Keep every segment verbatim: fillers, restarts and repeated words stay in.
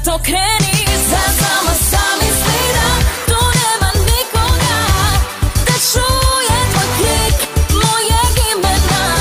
to kreni. Sad samo zamisli da tu nema nikoga, da čuje tvoj krik mojeg imena.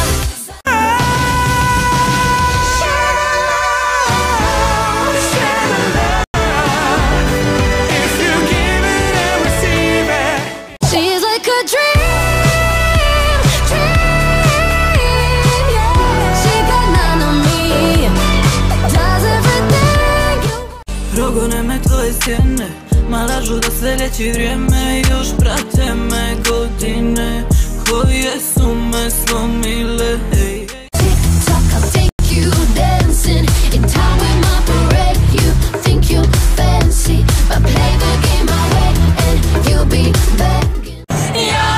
She's like a dream, dream, yeah. She got none on me, does everything you... Progone me tvoje sjene, ma lažu da sljedeći vrijeme još prate me godine koje su me slomile. Hey. Tick-tock, I'll take you dancing in time with my parade. You think you're fancy, but play the game my way and you'll be begging. Ja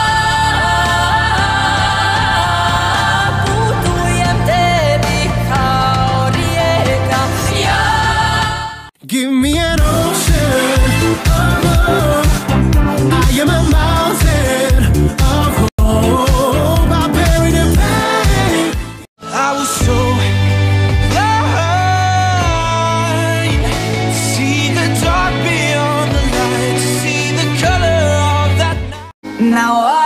putujem tebi kao rijeka. Ja. Give me an ocean, oh, I am a mountain of hope. I buried in pain. I was so blind to see the dark beyond the light, to see the color of that night. Now